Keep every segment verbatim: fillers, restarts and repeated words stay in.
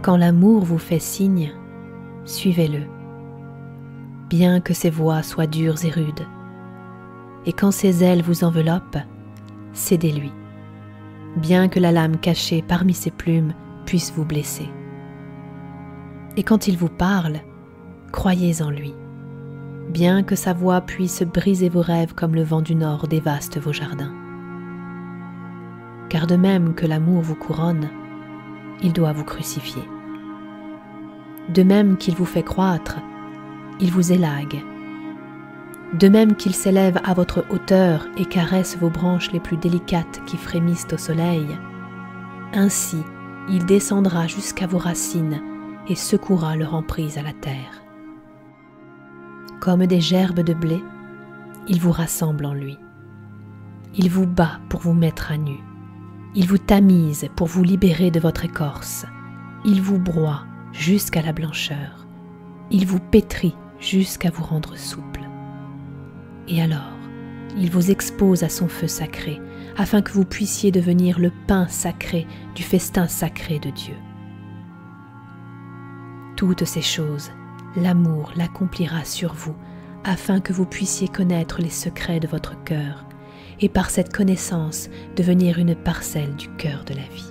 Quand l'amour vous fait signe, suivez-le, bien que ses voies soient dures et rudes. Et quand ses ailes vous enveloppent, cédez-lui, bien que la lame cachée parmi ses plumes puisse vous blesser. Et quand il vous parle, croyez en lui, bien que sa voix puisse briser vos rêves comme le vent du nord dévaste vos jardins. Car de même que l'amour vous couronne, il doit vous crucifier. De même qu'il vous fait croître, il vous élague. De même qu'il s'élève à votre hauteur et caresse vos branches les plus délicates qui frémissent au soleil, ainsi il descendra jusqu'à vos racines et secouera leur emprise à la terre. Comme des gerbes de blé, il vous rassemble en lui. Il vous bat pour vous mettre à nu. Il vous tamise pour vous libérer de votre écorce. Il vous broie jusqu'à la blancheur. Il vous pétrit jusqu'à vous rendre souple. Et alors, il vous expose à son feu sacré, afin que vous puissiez devenir le pain sacré du festin sacré de Dieu. Toutes ces choses, l'amour l'accomplira sur vous, afin que vous puissiez connaître les secrets de votre cœur, et par cette connaissance devenir une parcelle du cœur de la vie.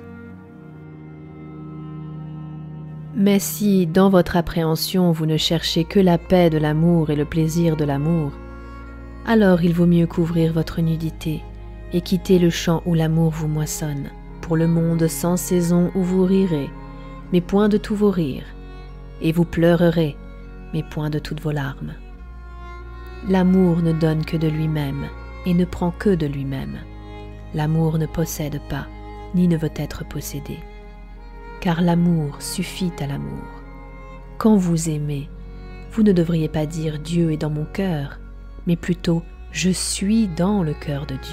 Mais si, dans votre appréhension, vous ne cherchez que la paix de l'amour et le plaisir de l'amour, alors il vaut mieux couvrir votre nudité et quitter le champ où l'amour vous moissonne, pour le monde sans saison où vous rirez, mais point de tous vos rires, et vous pleurerez, mais point de toutes vos larmes. L'amour ne donne que de lui-même, et ne prend que de lui-même. L'amour ne possède pas, ni ne veut être possédé. Car l'amour suffit à l'amour. Quand vous aimez, vous ne devriez pas dire « Dieu est dans mon cœur », mais plutôt « Je suis dans le cœur de Dieu ».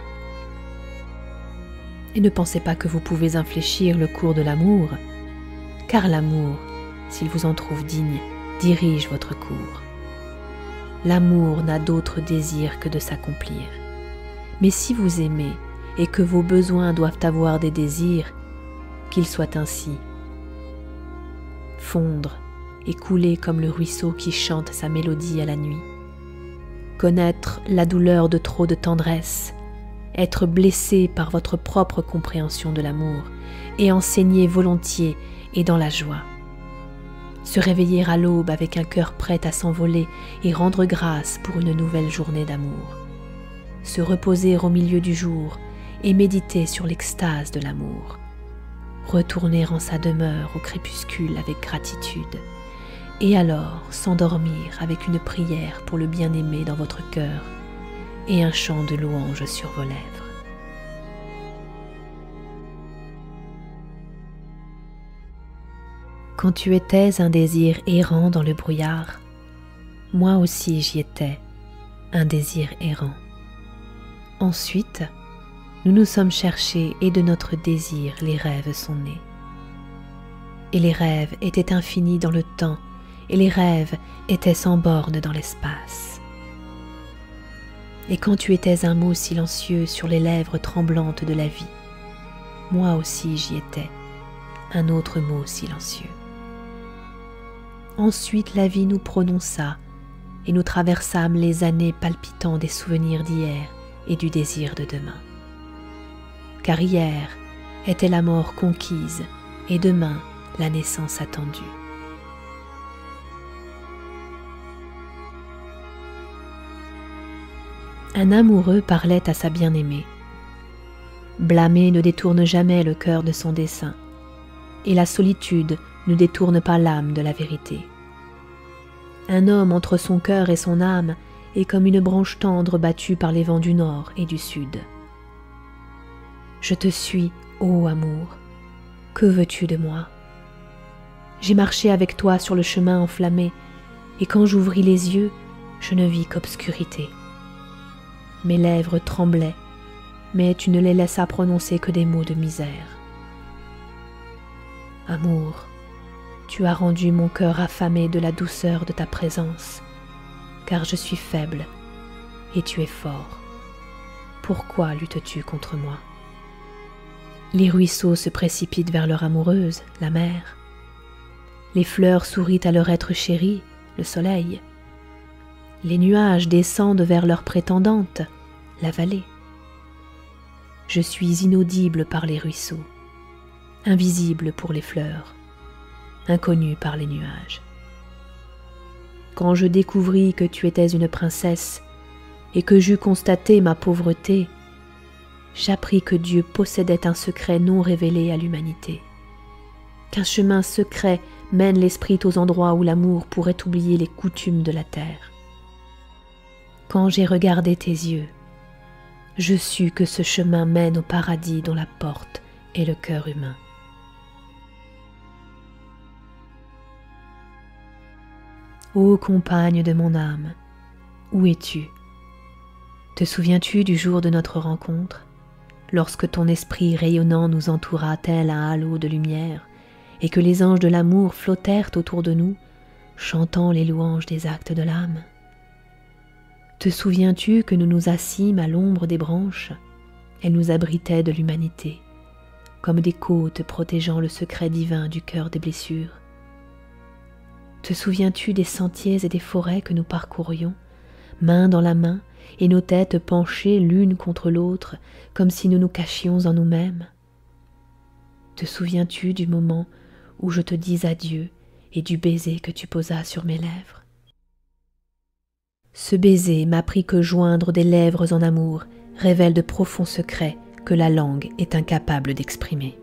Et ne pensez pas que vous pouvez infléchir le cours de l'amour, car l'amour, s'il vous en trouve digne, dirige votre cours. L'amour n'a d'autre désir que de s'accomplir. Mais si vous aimez et que vos besoins doivent avoir des désirs, qu'il soit ainsi. Fondre et couler comme le ruisseau qui chante sa mélodie à la nuit. Connaître la douleur de trop de tendresse, être blessé par votre propre compréhension de l'amour et enseigner volontiers et dans la joie. Se réveiller à l'aube avec un cœur prêt à s'envoler et rendre grâce pour une nouvelle journée d'amour. Se reposer au milieu du jour et méditer sur l'extase de l'amour. Retourner en sa demeure au crépuscule avec gratitude, et alors s'endormir avec une prière pour le bien-aimé dans votre cœur et un chant de louange sur vos lèvres. Quand tu étais un désir errant dans le brouillard, moi aussi j'y étais, un désir errant. Ensuite, nous nous sommes cherchés et de notre désir les rêves sont nés. Et les rêves étaient infinis dans le temps, et les rêves étaient sans bornes dans l'espace. Et quand tu étais un mot silencieux sur les lèvres tremblantes de la vie, moi aussi j'y étais, un autre mot silencieux. Ensuite la vie nous prononça, et nous traversâmes les années palpitant des souvenirs d'hier et du désir de demain. Car hier était la mort conquise, et demain la naissance attendue. Un amoureux parlait à sa bien-aimée. Blâmer ne détourne jamais le cœur de son dessein, et la solitude ne détourne pas l'âme de la vérité. Un homme entre son cœur et son âme est comme une branche tendre battue par les vents du nord et du sud. Je te suis, ô amour, que veux-tu de moi? J'ai marché avec toi sur le chemin enflammé, et quand j'ouvris les yeux, je ne vis qu'obscurité. Mes lèvres tremblaient, mais tu ne les laissas prononcer que des mots de misère. Amour, tu as rendu mon cœur affamé de la douceur de ta présence, car je suis faible et tu es fort. Pourquoi luttes-tu contre moi? Les ruisseaux se précipitent vers leur amoureuse, la mer, Les fleurs sourient à leur être chéri, le soleil. Les nuages descendent vers leur prétendante, la vallée. Je suis inaudible par les ruisseaux, invisible pour les fleurs, inconnu par les nuages. Quand je découvris que tu étais une princesse et que j'eus constaté ma pauvreté, j'appris que Dieu possédait un secret non révélé à l'humanité, qu'un chemin secret mène l'esprit aux endroits où l'amour pourrait oublier les coutumes de la terre. Quand j'ai regardé tes yeux, je sus que ce chemin mène au paradis dont la porte est le cœur humain. Ô compagne de mon âme, où es-tu? Te souviens-tu du jour de notre rencontre, lorsque ton esprit rayonnant nous entoura tel un halo de lumière, et que les anges de l'amour flottèrent autour de nous, chantant les louanges des actes de l'âme? Te souviens-tu que nous nous assîmes à l'ombre des branches? Elles nous abritaient de l'humanité, comme des côtes protégeant le secret divin du cœur des blessures. Te souviens-tu des sentiers et des forêts que nous parcourions, main dans la main, et nos têtes penchées l'une contre l'autre, comme si nous nous cachions en nous-mêmes? Te souviens-tu du moment où je te dis adieu et du baiser que tu posas sur mes lèvres? Ce baiser m'apprit que joindre des lèvres en amour révèle de profonds secrets que la langue est incapable d'exprimer.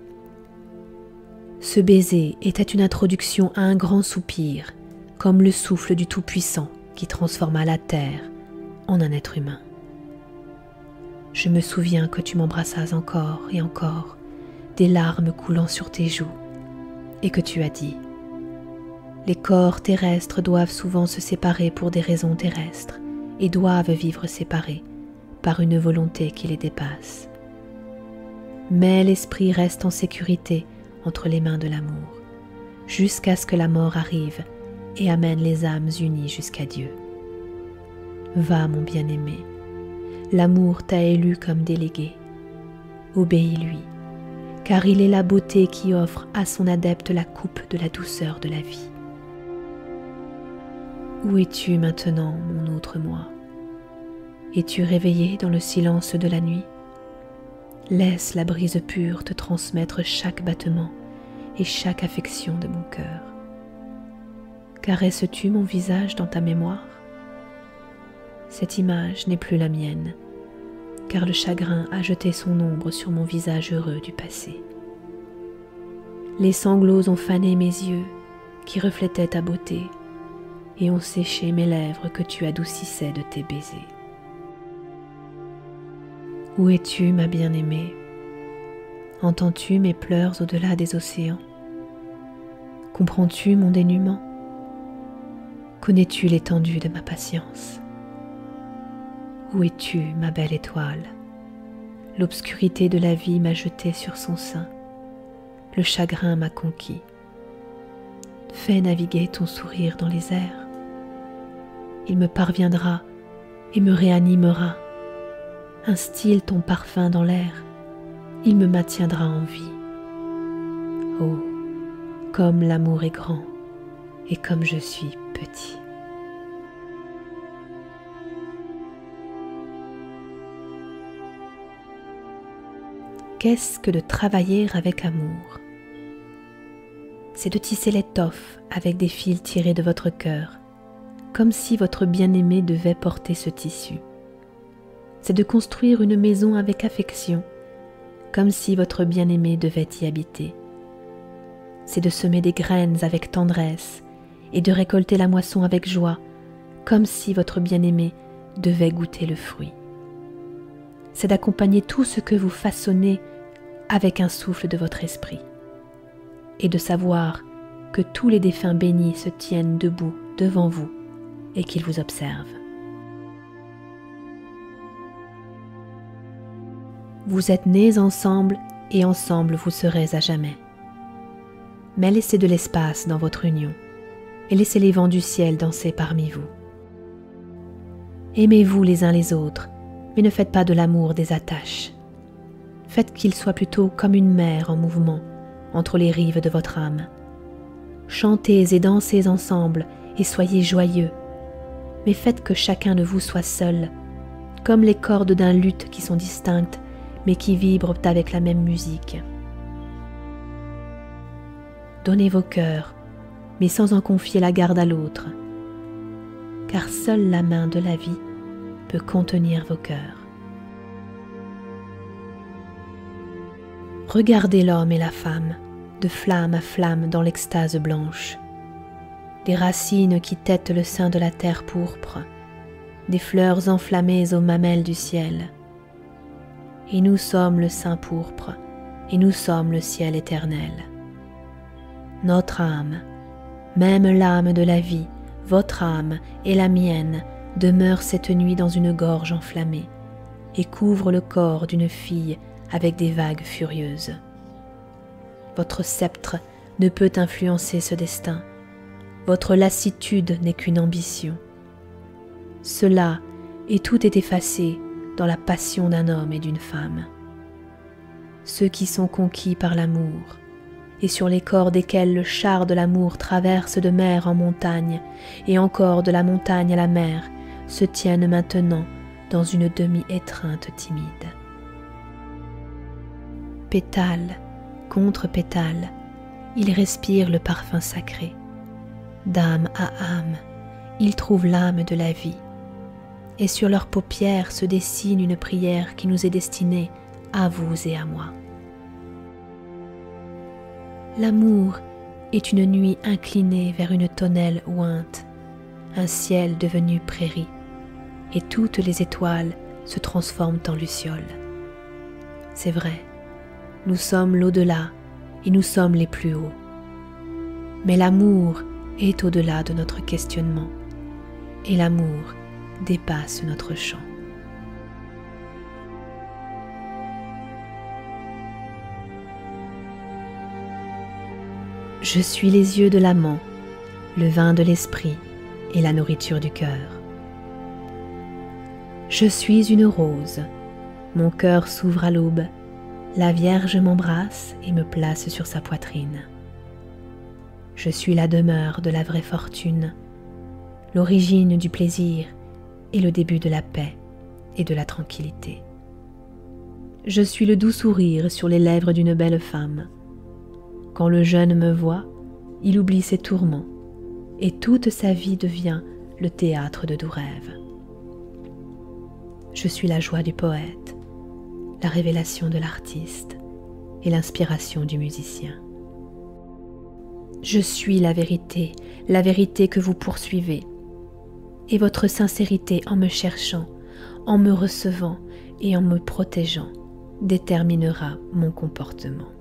Ce baiser était une introduction à un grand soupir, comme le souffle du Tout-Puissant qui transforma la terre en un être humain. Je me souviens que tu m'embrassas encore et encore, des larmes coulant sur tes joues, et que tu as dit: les corps terrestres doivent souvent se séparer pour des raisons terrestres et doivent vivre séparés par une volonté qui les dépasse. Mais l'esprit reste en sécurité entre les mains de l'amour, jusqu'à ce que la mort arrive et amène les âmes unies jusqu'à Dieu. Va, mon bien-aimé, l'amour t'a élu comme délégué. Obéis-lui, car il est la beauté qui offre à son adepte la coupe de la douceur de la vie. Où es-tu maintenant, mon autre moi? Es-tu réveillé dans le silence de la nuit? Laisse la brise pure te transmettre chaque battement et chaque affection de mon cœur. Caresses-tu mon visage dans ta mémoire? Cette image n'est plus la mienne, car le chagrin a jeté son ombre sur mon visage heureux du passé. Les sanglots ont fané mes yeux, qui reflétaient ta beauté, et ont séché mes lèvres que tu adoucissais de tes baisers. Où es-tu, ma bien-aimée? Entends-tu mes pleurs au-delà des océans? Comprends-tu mon dénuement? Connais-tu l'étendue de ma patience? Où es-tu, ma belle étoile? L'obscurité de la vie m'a jeté sur son sein, le chagrin m'a conquis. Fais naviguer ton sourire dans les airs. Il me parviendra et me réanimera. Instille ton parfum dans l'air, il me maintiendra en vie. Oh, comme l'amour est grand et comme je suis petit. Qu'est-ce que de travailler avec amour? C'est de tisser l'étoffe avec des fils tirés de votre cœur, comme si votre bien-aimé devait porter ce tissu. C'est de construire une maison avec affection, comme si votre bien-aimé devait y habiter. C'est de semer des graines avec tendresse et de récolter la moisson avec joie, comme si votre bien-aimé devait goûter le fruit. C'est d'accompagner tout ce que vous façonnez avec un souffle de votre esprit, et de savoir que tous les défunts bénis se tiennent debout devant vous et qu'ils vous observent. Vous êtes nés ensemble et ensemble vous serez à jamais. Mais laissez de l'espace dans votre union et laissez les vents du ciel danser parmi vous. Aimez-vous les uns les autres, mais ne faites pas de l'amour des attaches. Faites qu'il soit plutôt comme une mer en mouvement entre les rives de votre âme. chantez et dansez ensemble et soyez joyeux, mais faites que chacun de vous soit seul, comme les cordes d'un luth qui sont distinctes, mais qui vibrent avec la même musique. Donnez vos cœurs, mais sans en confier la garde à l'autre, car seule la main de la vie peut contenir vos cœurs. Regardez l'homme et la femme, de flamme à flamme dans l'extase blanche, des racines qui têtent le sein de la terre pourpre, des fleurs enflammées aux mamelles du ciel. Et nous sommes le sein pourpre, et nous sommes le ciel éternel. Notre âme, même l'âme de la vie, votre âme et la mienne, demeure cette nuit dans une gorge enflammée, et couvre le corps d'une fille avec des vagues furieuses. Votre sceptre ne peut influencer ce destin, votre lassitude n'est qu'une ambition. Cela et tout est effacé dans la passion d'un homme et d'une femme. Ceux qui sont conquis par l'amour, et sur les corps desquels le char de l'amour traverse de mer en montagne, et encore de la montagne à la mer, se tiennent maintenant dans une demi-étreinte timide. Pétale contre pétale, ils respirent le parfum sacré. D'âme à âme, ils trouvent l'âme de la vie, et sur leurs paupières se dessine une prière qui nous est destinée à vous et à moi. L'amour est une nuit inclinée vers une tonnelle ointe, un ciel devenu prairie, et toutes les étoiles se transforment en lucioles. C'est vrai, nous sommes l'au-delà et nous sommes les plus hauts. Mais l'amour est au-delà de notre questionnement, et l'amour dépasse notre champ. Je suis les yeux de l'amant, le vin de l'esprit et la nourriture du cœur. Je suis une rose, mon cœur s'ouvre à l'aube, la Vierge m'embrasse et me place sur sa poitrine. Je suis la demeure de la vraie fortune, l'origine du plaisir et le début de la paix et de la tranquillité. Je suis le doux sourire sur les lèvres d'une belle femme. Quand le jeune me voit, il oublie ses tourments, et toute sa vie devient le théâtre de doux rêves. Je suis la joie du poète, la révélation de l'artiste et l'inspiration du musicien. Je suis la vérité, la vérité que vous poursuivez, et votre sincérité en me cherchant, en me recevant et en me protégeant déterminera mon comportement.